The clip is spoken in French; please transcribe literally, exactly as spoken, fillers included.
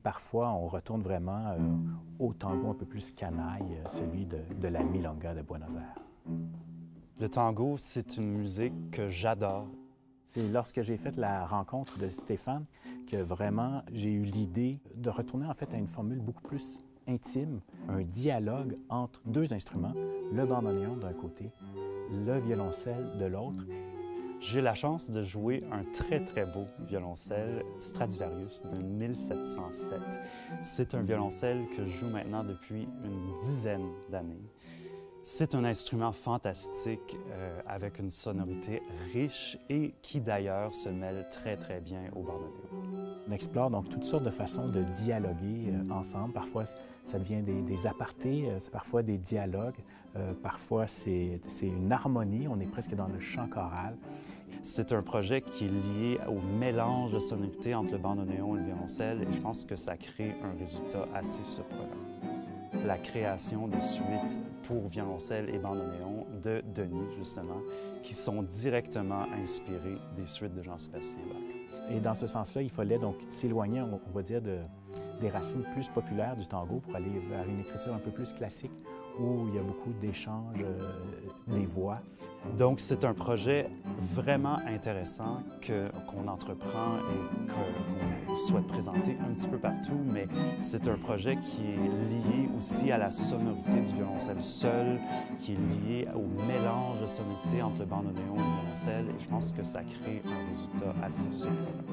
parfois, on retourne vraiment euh, au tango un peu plus canaille, euh, celui de, de la milonga de Buenos Aires. Le tango, c'est une musique que j'adore. C'est lorsque j'ai fait la rencontre de Stéphane que vraiment j'ai eu l'idée de retourner en fait à une formule beaucoup plus intime, un dialogue entre deux instruments, le bandoneon d'un côté, le violoncelle de l'autre. J'ai eu la chance de jouer un très très beau violoncelle Stradivarius de mille sept cent sept. C'est un violoncelle que je joue maintenant depuis une dizaine d'années. C'est un instrument fantastique euh, avec une sonorité riche et qui d'ailleurs se mêle très très bien au bandoneon. On explore donc toutes sortes de façons de dialoguer euh, ensemble. Parfois, ça devient des, des apartés, euh, parfois des dialogues, euh, parfois c'est une harmonie, on est presque dans le chant choral. C'est un projet qui est lié au mélange de sonorités entre le bandoneon et le violoncelle et je pense que ça crée un résultat assez surprenant. La création de suites pour violoncelle et bandoneon de Denis, justement, qui sont directement inspirées des suites de Jean-Sébastien Bach. Et dans ce sens-là, il fallait donc s'éloigner, on, on va dire, de, des racines plus populaires du tango pour aller vers une écriture un peu plus classique où il y a beaucoup d'échanges euh, des voix. Donc, c'est un projet vraiment intéressant qu'on entreprend et qu'on souhaite présenter un petit peu partout, mais c'est un projet qui est lié aussi à la sonorité du violoncelle seul, qui est lié au mélange de sonorités entre le bandoneon et le violoncelle, et je pense que ça crée un résultat assez surprenant.